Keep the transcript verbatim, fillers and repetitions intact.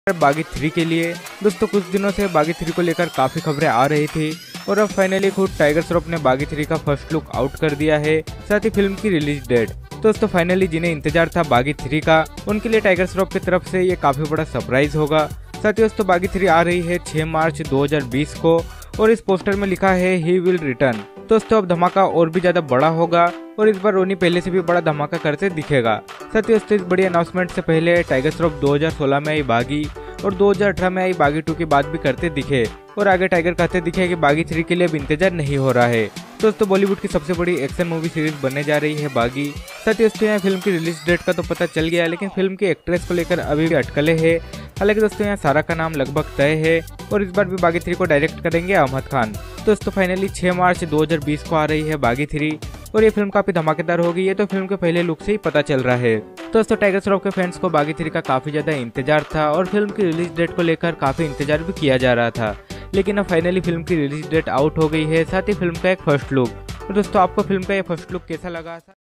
बागी थ्री के लिए। दोस्तों कुछ दिनों से बागी थ्री को लेकर काफ़ी खबरें आ रही थी और अब फाइनली खुद टाइगर श्रॉफ ने बागी थ्री का फर्स्ट लुक आउट कर दिया है, साथ ही फिल्म की रिलीज डेट। दोस्तों फाइनली जिन्हें इंतजार था बागी थ्री का, उनके लिए टाइगर श्रॉफ की तरफ से ये काफ़ी बड़ा सरप्राइज होगा। साथ ही दोस्तों बागी थ्री आ रही है छह मार्च दो हज़ार बीस को और इस पोस्टर में लिखा है ही विल रिटर्न। दोस्तों अब धमाका और भी ज्यादा बड़ा होगा और इस बार रोनी पहले से भी बड़ा धमाका करते दिखेगा। साथ ही दोस्तों इस बड़ी अनाउंसमेंट से पहले टाइगर श्रॉफ दो हज़ार सोलह में आई बागी और दो हज़ार अठारह में आई बागी टू की बात भी करते दिखे और आगे टाइगर कहते दिखे कि बागी थ्री के लिए अब इंतजार नहीं हो रहा है। दोस्तों बॉलीवुड की सबसे बड़ी एक्शन मूवी सीरीज बनने जा रही है बागी। साथ ही दोस्तों यहाँ फिल्म की रिलीज डेट का तो पता चल गया, लेकिन फिल्म की एक्ट्रेस को लेकर अभी भी अटकलें हैं। हालांकि दोस्तों यहाँ सारा का नाम लगभग तय है और इस बार भी बागी थ्री को डायरेक्ट करेंगे अहमद खान। दोस्तों फाइनली छह मार्च दो हज़ार बीस को आ रही है बागी थ्री और ये फिल्म काफी धमाकेदार होगी, ये तो फिल्म के पहले लुक से ही पता चल रहा है। दोस्तों टाइगर श्रॉफ के फैंस को बागी थ्री का काफी ज्यादा इंतजार था और फिल्म की रिलीज डेट को लेकर काफी इंतजार भी किया जा रहा था, लेकिन अब फाइनली फिल्म की रिलीज डेट आउट हो गई है, साथ ही फिल्म का एक फर्स्ट लुक। तो दोस्तों आपको फिल्म का ये फर्स्ट लुक कैसा लगा?